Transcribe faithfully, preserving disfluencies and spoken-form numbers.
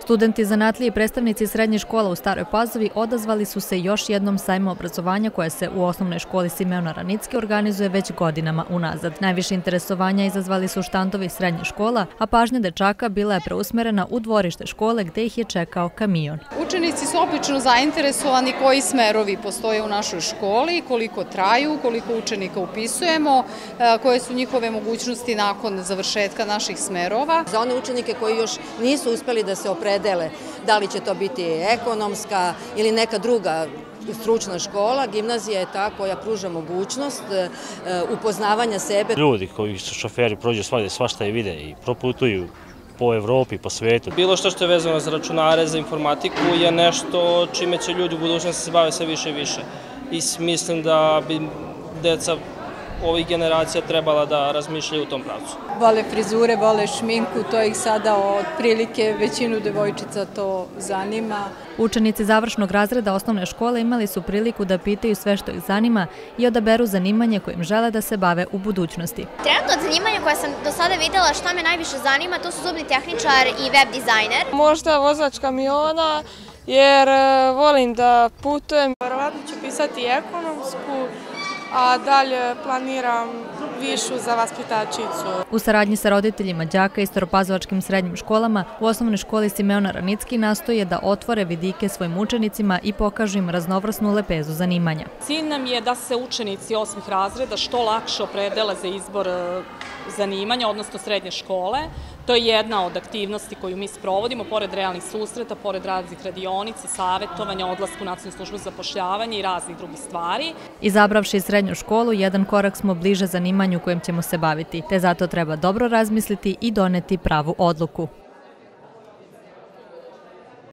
Studenti zanatlije i predstavnici srednjih škola u Staroj Pazovi odazvali su se još jednom sajmu obrazovanja koja se u osnovnoj školi Simeon Aranicki organizuje već godinama unazad. Najviše interesovanja izazvali su štandovi srednjih škola, a pažnja dečaka bila je preusmerena u dvorište škole gde ih je čekao kamion. Učenici su obično zainteresovani koji smerovi postoje u našoj školi, koliko traju, koliko učenika upisujemo, koje su njihove mogućnosti nakon završetka naših smerova. Za one učenike koji još nisu uspeli da se opredele, da li će to biti ekonomska ili neka druga stručna škola, gimnazija je ta koja pruža mogućnost upoznavanja sebe. Ljudi koji su šoferi prođu svakde svašta i vide i proputuju po Evropi, po svetu. Bilo što što je vezano za računare, za informatiku je nešto čime će ljudi u budućnosti se bave sve više i više. I mislim da bi deca ovih generacija trebala da razmišljaju u tom pravcu. Vole frizure, vole šminku, to ih sada otprilike većinu devojčica to zanima. Učenici završnog razreda osnovne škole imali su priliku da pitaju sve što ih zanima i odaberu zanimanje kojim žele da se bave u budućnosti. Trenutno od zanimanja koje sam do sada videla šta me najviše zanima, to su zubni tehničar i web dizajner. Možda vozač kamiona, jer volim da putujem. Verovatno ću pisati ekonomsku, a dalje planiram višu za vaspitačicu. U saradnji sa roditeljima đaka i staropazovačkim srednjim školama u osnovnoj školi Simeon Aranicki nastoje da otvore vidike svojim učenicima i pokažu im raznovrsnu lepezu zanimanja. Cilj nam je da se učenici osmih razreda što lakše opredele za izbor zanimanja, odnosno srednje škole. To je jedna od aktivnosti koju mi sprovodimo, pored realnih susreta, pored raznih radionica, savjetovanja, odlasku u Nacionalnu službu za zapošljavanje i raznih drugih stvari. Izabravši srednju školu, jedan korak smo bliže zanimanju kojim ćemo se baviti, te zato treba dobro razmisliti i doneti pravu odluku.